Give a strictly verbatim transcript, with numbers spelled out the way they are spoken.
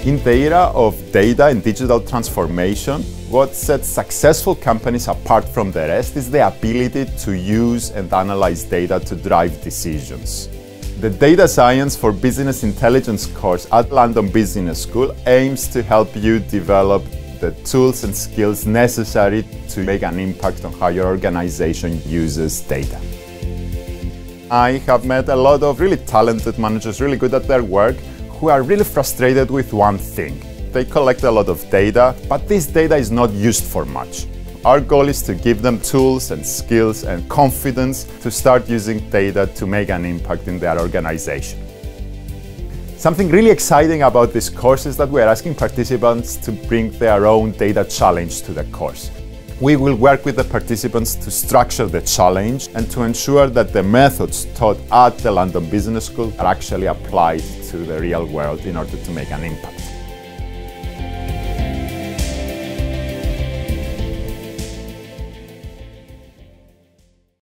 In the era of data and digital transformation, what sets successful companies apart from the rest is the ability to use and analyze data to drive decisions. The Data Science for Business Intelligence course at London Business School aims to help you develop the tools and skills necessary to make an impact on how your organization uses data. I have met a lot of really talented managers, really good at their work, who are really frustrated with one thing. They collect a lot of data, but this data is not used for much. Our goal is to give them tools and skills and confidence to start using data to make an impact in their organization. Something really exciting about this course is that we are asking participants to bring their own data challenge to the course. We will work with the participants to structure the challenge and to ensure that the methods taught at the London Business School are actually applied to the real world in order to make an impact.